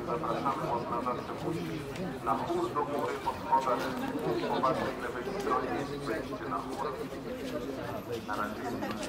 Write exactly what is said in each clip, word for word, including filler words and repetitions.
zapraszamy, można zawsze pójść na chór do góry po schodach. Po waszej lewej stronie jest wejście na chór. Na razie.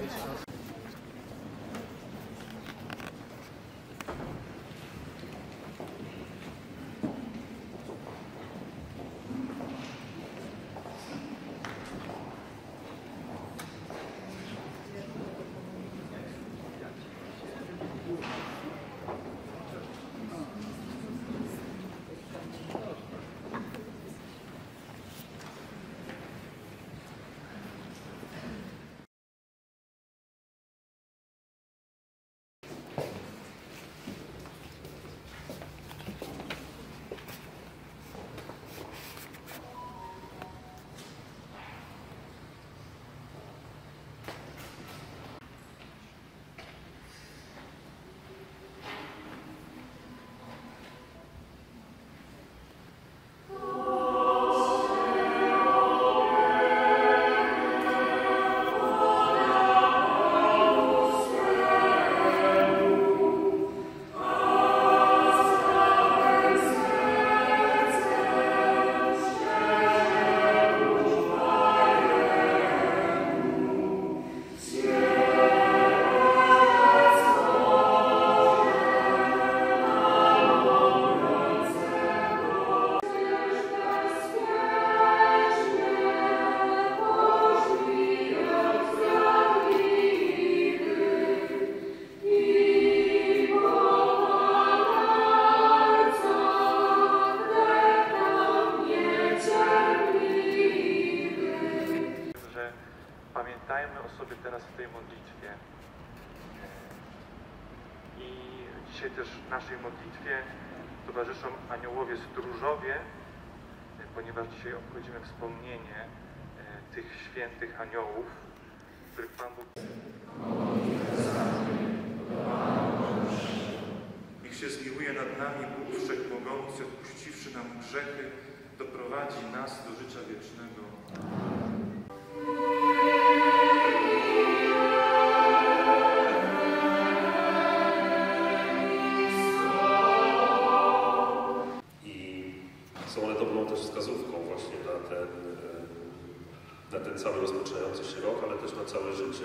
Pamiętajmy o sobie teraz w tej modlitwie. I dzisiaj też w naszej modlitwie towarzyszą aniołowie stróżowie, ponieważ dzisiaj obchodzimy wspomnienie tych świętych aniołów, których Pan Bóg... Niech się zmiłuje nad nami Bóg Wszechmogący, odpuściwszy nam grzechy, doprowadzi nas do życia wiecznego. Są one dobrą też wskazówką właśnie na ten, na ten cały rozpoczynający się rok, ale też na całe życie.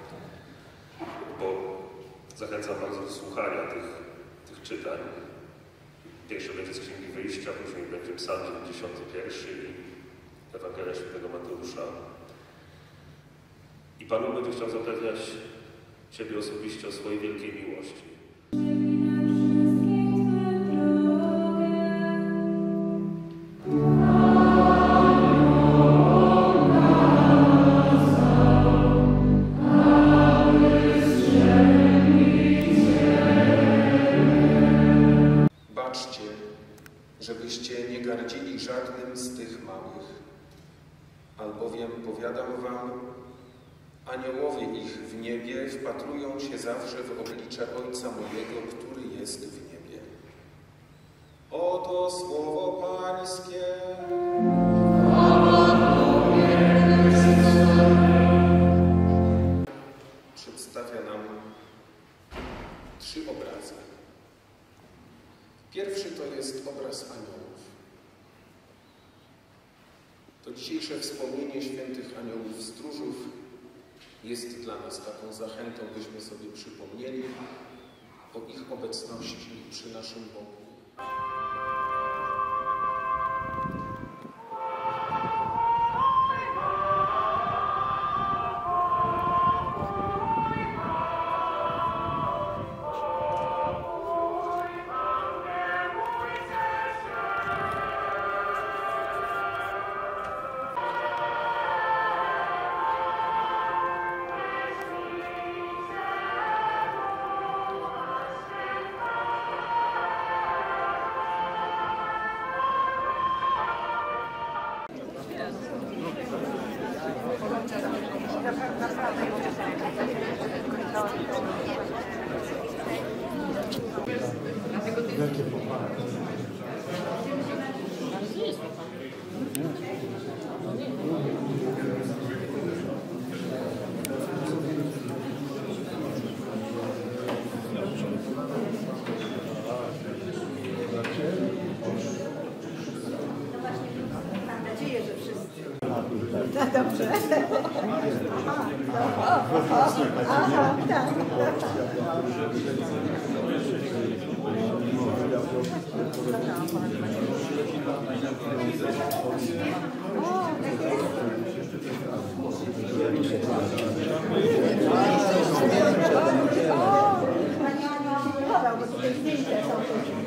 Bo zachęcam bardzo do słuchania tych, tych czytań. Pierwsze będzie z Księgi Wyjścia, później będzie Psalm dziewięćdziesiąty pierwszy i Ewangelia Świętego Mateusza. I Pan Bóg będzie chciał zapewniać Ciebie osobiście o swojej wielkiej miłości. Żebyście nie gardzili żadnym z tych małych, albowiem powiadam wam, aniołowie ich w niebie wpatrują się zawsze w oblicze Ojca mojego, który jest w niebie. Oto słowo Pańskie. Przedstawia nam trzy obrazy. Pierwszy to jest obraz aniołów. To dzisiejsze wspomnienie świętych aniołów stróżów jest dla nas taką zachętą, byśmy sobie przypomnieli o ich obecności przy naszym Bogu. Wielkie pochwały. No dobrze. Aha, tak. Pani Ania podał, bo tutaj zdjęcia są.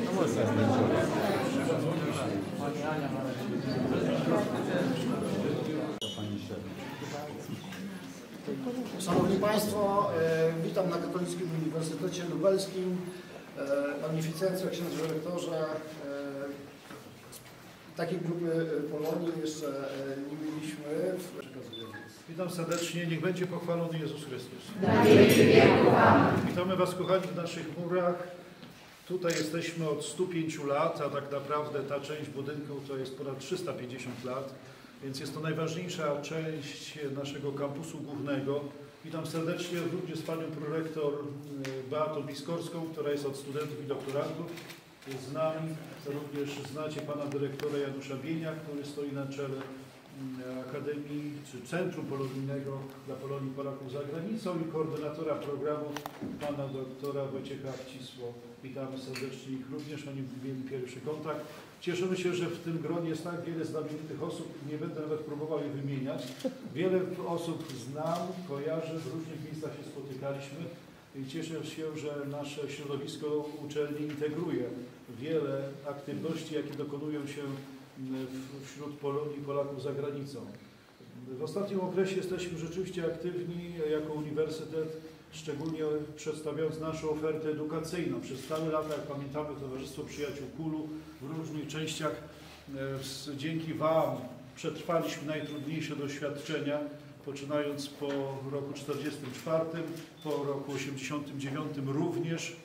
Szanowni Państwo, e, witam na Katolickim Uniwersytecie Lubelskim. E, Magnificencjo, księże rektorze, e, takiej grupy Polonii jeszcze e, nie mieliśmy. Witam serdecznie, niech będzie pochwalony Jezus Chrystus. Witamy Was, kochani, w naszych murach. Tutaj jesteśmy od stu pięciu lat, a tak naprawdę ta część budynku to jest ponad trzysta pięćdziesiąt lat, więc jest to najważniejsza część naszego kampusu głównego. Witam serdecznie również Panią Prorektor Beatą Biskorską, która jest od studentów i doktorantów. Jest z nami. Również znacie Pana Dyrektora Janusza Bienia, który stoi na czele Akademii czy Centrum Polonijnego dla Polonii Polaków za granicą i koordynatora programu Pana Doktora Wojciecha Wcisło. Witamy serdecznie ich również, oni mieli pierwszy kontakt. Cieszymy się, że w tym gronie jest tak wiele znamienitych osób, nie będę nawet próbował je wymieniać. Wiele osób znam, kojarzę, w różnych miejscach się spotykaliśmy i cieszę się, że nasze środowisko uczelni integruje wiele aktywności, jakie dokonują się wśród Polonii i Polaków za granicą. W ostatnim okresie jesteśmy rzeczywiście aktywni jako uniwersytet, szczególnie przedstawiając naszą ofertę edukacyjną. Przez całe lata, jak pamiętamy, Towarzystwo Przyjaciół Kulu w różnych częściach dzięki Wam przetrwaliśmy najtrudniejsze doświadczenia, poczynając po roku czterdziestym czwartym, po roku osiemdziesiątym dziewiątym również.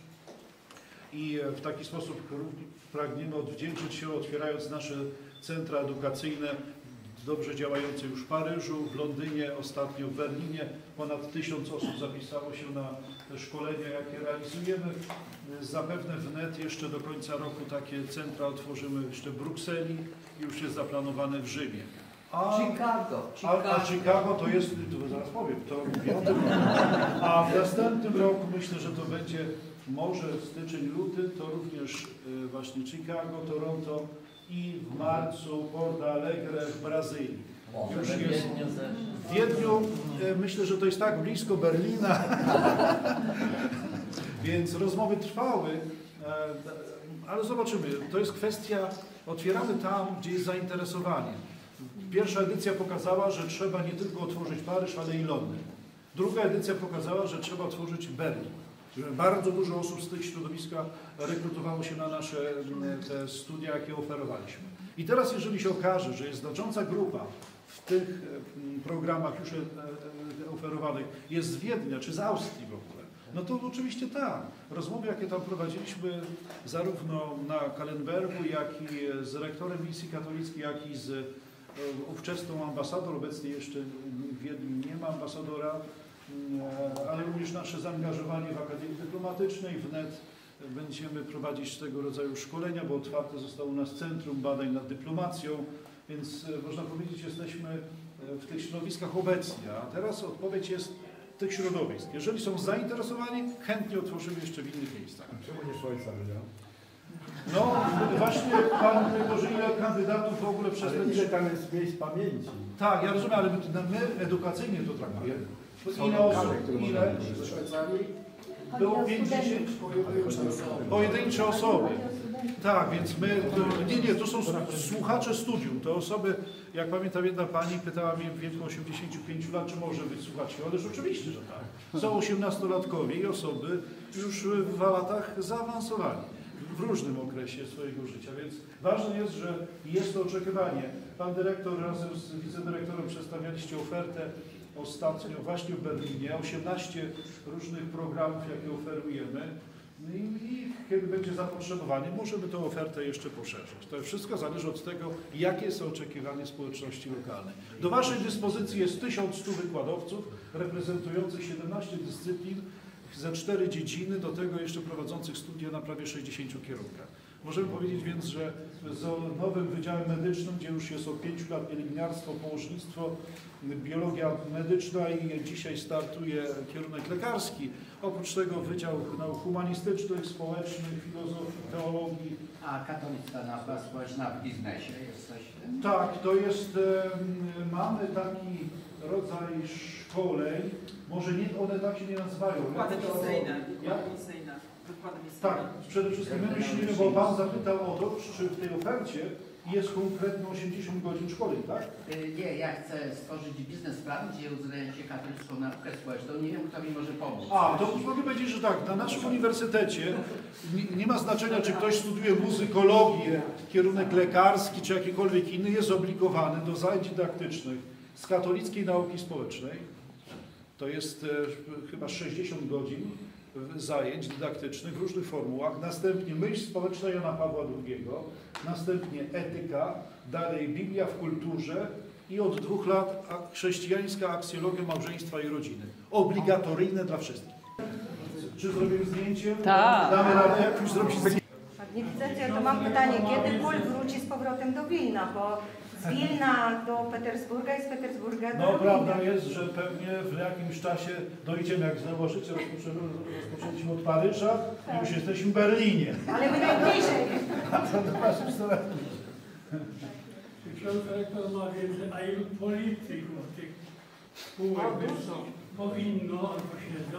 I w taki sposób pragniemy odwdzięczyć się, otwierając nasze centra edukacyjne, dobrze działające już w Paryżu, w Londynie, ostatnio w Berlinie. Ponad tysiąc osób zapisało się na te szkolenia, jakie realizujemy. Zapewne wnet jeszcze do końca roku takie centra otworzymy jeszcze w Brukseli i już jest zaplanowane w Rzymie. A Chicago. Chicago. A, a Chicago to jest, to zaraz powiem, to mówię o tym. A w następnym roku myślę, że to będzie może styczeń, luty, to również y, właśnie Chicago, Toronto i w marcu Porto Alegre w Brazylii. Już jest w Wiedniu, y, myślę, że to jest tak blisko Berlina, więc rozmowy trwały, y, ale zobaczymy, to jest kwestia, otwieramy tam, gdzie jest zainteresowanie. Pierwsza edycja pokazała, że trzeba nie tylko otworzyć Paryż, ale i Londyn. Druga edycja pokazała, że trzeba otworzyć Berlin. Bardzo dużo osób z tych środowiska rekrutowało się na nasze te studia, jakie oferowaliśmy. I teraz, jeżeli się okaże, że jest znacząca grupa w tych programach już oferowanych jest z Wiednia czy z Austrii w ogóle, no to oczywiście tak. Rozmowy, jakie tam prowadziliśmy zarówno na Kallenbergu, jak i z rektorem misji katolickiej, jak i z ówczesną ambasadą, obecnie jeszcze w Wiedniu nie ma ambasadora, ale również nasze zaangażowanie w Akademii Dyplomatycznej. Wnet będziemy prowadzić tego rodzaju szkolenia, bo otwarte zostało u nas Centrum Badań nad Dyplomacją, więc można powiedzieć, jesteśmy w tych środowiskach obecnie. A teraz odpowiedź jest tych środowisk. Jeżeli są zainteresowani, chętnie otworzymy jeszcze w innych miejscach. A czemu nie Szwajcaria? No właśnie, Pan Grzegorz, ile kandydatów w ogóle przez ale ile tam jest miejsc pamięci? Tak, ja rozumiem, ale my, my edukacyjnie to traktujemy. Ile osób, ile? Ze Szwajcarii Było pięćdziesiąt pojedyncze osoby. Tak, więc my, to, nie, nie, to są słuchacze studium, to osoby, jak pamiętam, jedna pani pytała mnie w wieku osiemdziesięciu pięciu lat, czy może być słuchaczem, ale oczywiście, że tak. Są osiemnastolatkowie i osoby już w latach zaawansowani, w różnym okresie swojego życia, więc ważne jest, że jest to oczekiwanie. Pan dyrektor razem z wicedyrektorem przedstawialiście ofertę ostatnio właśnie w Berlinie, osiemnaście różnych programów, jakie oferujemy. I, I kiedy będzie zapotrzebowanie, możemy tę ofertę jeszcze poszerzyć. To wszystko zależy od tego, jakie są oczekiwania społeczności lokalnej. Do Waszej dyspozycji jest tysiąc stu wykładowców reprezentujących siedemnaście dyscyplin ze cztery dziedziny, do tego jeszcze prowadzących studia na prawie sześćdziesięciu kierunkach. Możemy powiedzieć więc, że z nowym Wydziałem Medycznym, gdzie już jest od pięciu lat pielęgniarstwo, położnictwo, biologia medyczna i dzisiaj startuje kierunek lekarski. Oprócz tego Wydział Nauk Humanistycznych, Społecznych, Filozofii, Teologii. A katolicka nauka społeczna w biznesie jest coś w tym? Tak, to jest, mamy taki rodzaj szkoleń, może nie, one tak się nie nazywają. Wykłady misyjne. Jak? misyjne. Wykłady misyjne. Tak, przede wszystkim my myślimy, bo Pan zapytał o to, czy w tej ofercie jest konkretno osiemdziesiąt godzin szkoleń, tak? Nie, ja chcę stworzyć biznesplan, gdzie uwzględnię się katolicką naukę społeczną. Nie wiem, kto mi może pomóc. A, to mogę powiedzieć, że tak, na naszym uniwersytecie nie, nie ma znaczenia, czy ktoś studiuje muzykologię, kierunek lekarski, czy jakikolwiek inny, jest obligowany do zajęć dydaktycznych z katolickiej nauki społecznej. To jest e, chyba sześćdziesiąt godzin zajęć dydaktycznych w różnych formułach, następnie myśl społeczna Jana Pawła drugiego, następnie etyka, dalej Biblia w kulturze i od dwóch lat chrześcijańska aksjologia małżeństwa i rodziny. Obligatoryjne dla wszystkich. Czy zrobimy zdjęcie? Tak. Damy radę, jak już zrobić zdjęcie? Nie chcecie, to mam pytanie, kiedy kult wróci z powrotem do Wilna, bo z Wilna do Petersburga i z Petersburga do No Wilna. prawda jest, że pewnie w jakimś czasie dojdziemy, jak znowu życie rozpoczęliśmy od Paryża i już jesteśmy w Berlinie. Ale my najbliżej. A to do naszych stoletni. Ksiądz rektor ma wiedzę, a ilu polityków tych spółek powinno albo siedzą?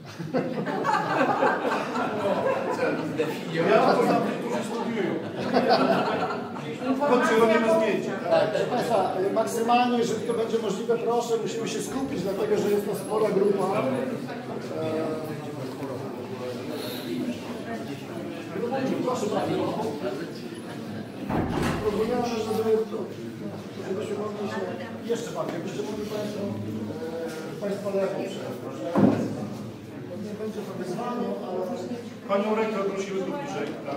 Ja to za tych, którzy studiują. Chodźcie, robimy zdjęcie. Proszę Państwa, maksymalnie, jeżeli to będzie możliwe, proszę, musimy się skupić, dlatego że jest to spora grupa. Proszę bardzo. Próbujemy, żeby, żebyśmy mogli się... Jeszcze bardziej, jakbyście mogli Państwo, Państwo lewą przejąć. Nie będzie to wyzwanie, ale... Panią rektor prosimy tu bliżej. Tak.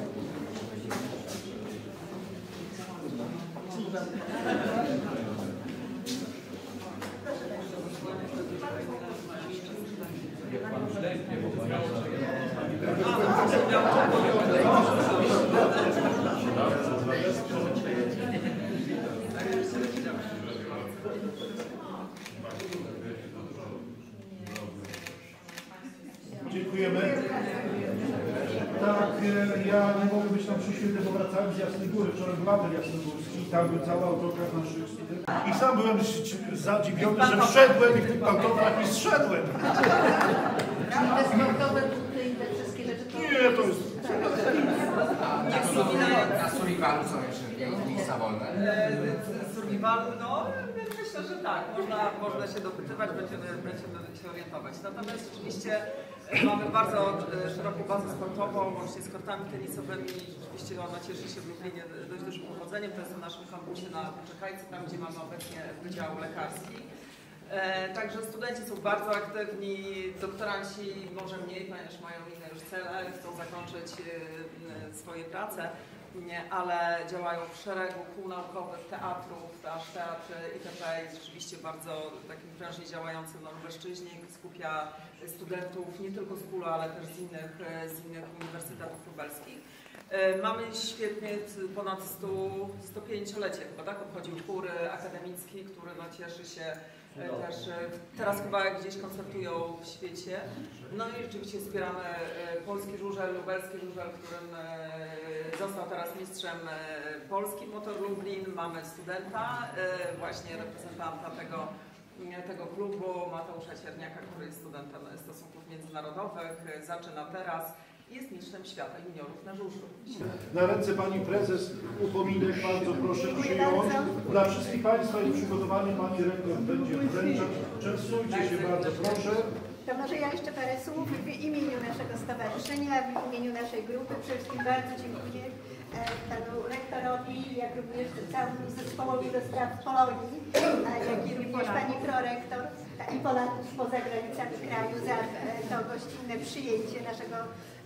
Dziękujemy. Tak, ja nie mogę być tam przy świętym, bo wracałem z Jasnej Góry, wczoraj był apel jasnogórski i tam był cały autokar naszych studentów. I sam byłem zadziwiony, że wszedłem i w tym autokar i zszedłem. Te sportowe buty i te wszystkie rzeczy. Nie, to jest... Na Survivalu są jeszcze miejsca wolne? Survivalu, no myślę, że tak, można, można się dopytywać, będziemy, będziemy się orientować. Natomiast rzeczywiście mamy bardzo szeroką bazę sportową, łącznie z kortami tenisowymi. Rzeczywiście ona cieszy się w Lublinie dość dużym powodzeniem. To jest w naszym kampusie na Czekajce, tam gdzie mamy obecnie Wydział Lekarski. E, także studenci są bardzo aktywni, doktoranci może mniej, ponieważ mają inne już cele, chcą zakończyć e, swoje prace, nie, ale działają w szeregu kół naukowych, teatrów, aż teatry itp. Jest rzeczywiście bardzo takim prężnie działającym na Lubelszczyźnie, skupia studentów nie tylko z KULU, ale też z innych, z innych uniwersytetów lubelskich. Mamy świetnie ponad sto pięciolecie chyba, tak? Obchodził chór akademicki, który no, cieszy się też, teraz chyba gdzieś koncertują w świecie. No i rzeczywiście wspieramy polski żużel, lubelski żużel, którym został teraz mistrzem Polski Motor Lublin. Mamy studenta, właśnie reprezentanta tego, tego klubu, Mateusza Cierniaka, który jest studentem stosunków międzynarodowych, zaczyna teraz. Jest mistrzem świata juniorów na żużlu. Na ręce Pani Prezes upominek bardzo proszę przyjąć. Dla wszystkich Państwa jest przygotowany, Pani Rektor będzie wręczać. Częstujcie się bardzo proszę. To może ja jeszcze parę słów w imieniu naszego stowarzyszenia, w imieniu naszej grupy. Przede wszystkim bardzo dziękuję Panu Rektorowi, jak również całemu zespołowi do spraw Polonii, jak i również Pani Prorektor i Polaków poza granicami kraju za to gościnne przyjęcie naszego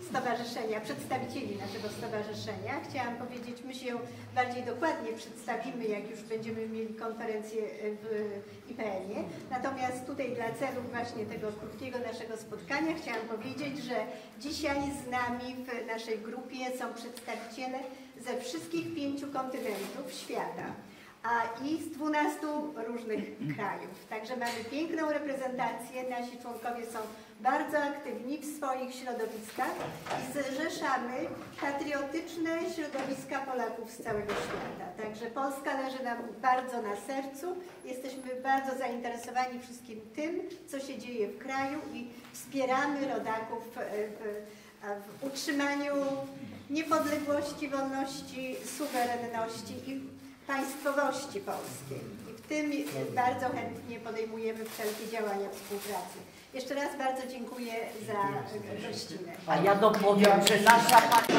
stowarzyszenia, przedstawicieli naszego stowarzyszenia. Chciałam powiedzieć, my się bardziej dokładnie przedstawimy, jak już będziemy mieli konferencję w I P N-ie. Natomiast tutaj dla celów właśnie tego krótkiego naszego spotkania chciałam powiedzieć, że dzisiaj z nami w naszej grupie są przedstawiciele ze wszystkich pięciu kontynentów świata, a i z dwunastu różnych krajów. Także mamy piękną reprezentację, nasi członkowie są bardzo aktywni w swoich środowiskach i zrzeszamy patriotyczne środowiska Polaków z całego świata. Także Polska leży nam bardzo na sercu. Jesteśmy bardzo zainteresowani wszystkim tym, co się dzieje w kraju i wspieramy rodaków w, w utrzymaniu niepodległości, wolności, suwerenności i państwowości polskiej. I w tym bardzo chętnie podejmujemy wszelkie działania współpracy. Jeszcze raz bardzo dziękuję za gościnę. A ja dopowiem, że nasza pani...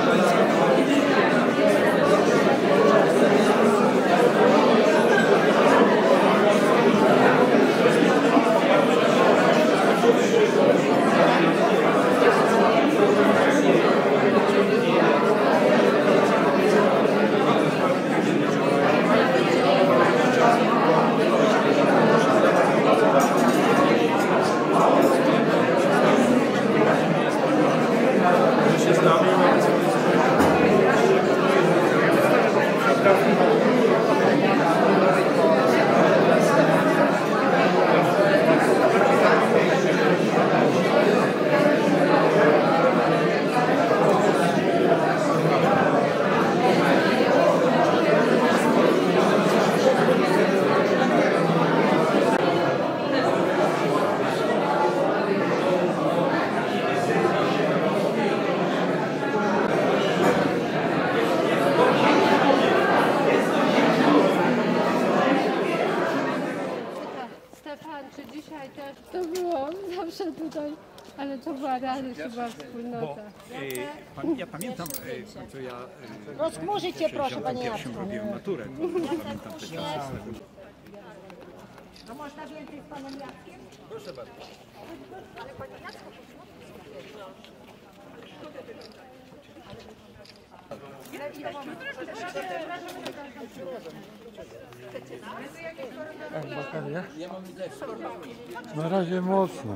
To było zawsze tutaj, ale to była radość, to była wspólnota. Bo, e, pan, ja pamiętam, e, że ja e, Rozchmurzy cię proszę, panie Jacku. robiłem maturę. Pamiętam te czasy. A można więcej z panem Jackiem? Proszę bardzo. Ale panie Jacku, Na razie mocno.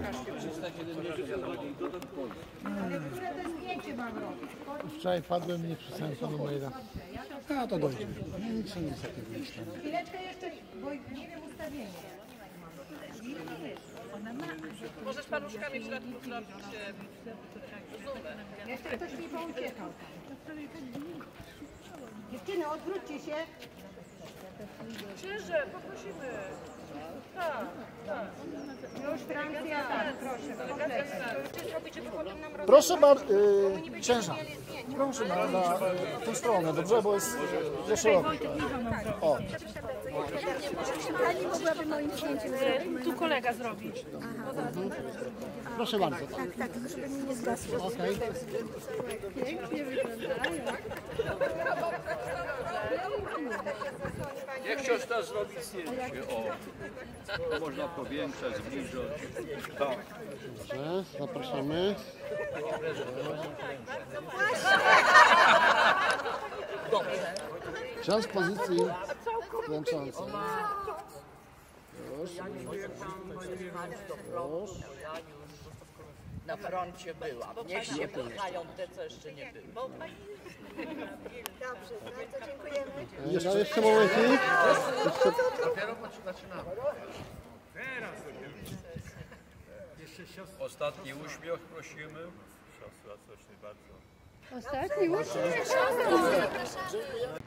ale które to zdjęcie mam robić? Wczoraj padłem i nie przysłałem panu maila. A to dojdzie. Nic nie jest takiego myślę. Chwileczkę jeszcze, bo nie wiem ustawienie. Możesz paluszkami w środku zrobić zoomę. Jeszcze ktoś mi pouciekał. Dziewczyny, odwróćcie się. Księże, poprosimy. Tak, tak. Już Francja, tak, proszę. Proszę bardzo, yy, księża, proszę na, na tę stronę, dobrze, bo jest za szeroko. O. Pani mogłaby moim zdjęciem zrobić? Tu kolega zrobi. Proszę bardzo. Tak, tak, żeby mi nie zgasło. Okej. Pięknie wyglądają. Niech siostra zrobi zdjęcie, o. To można powiększać, zbliżać. Tak. Dobrze, zapraszamy. Ksiądz w pozycji klęczącej. Już. Już. Na froncie byłam. Niech się puchają te, co jeszcze nie były. Dobrze, bardzo dziękujemy. Jeszcze, jeszcze momencik. Jeszcze... Dopiero zaczynamy. Ostatni uśmiech prosimy. Siostra, coś nie bardzo. Ostatni uśmiech. Zapraszamy.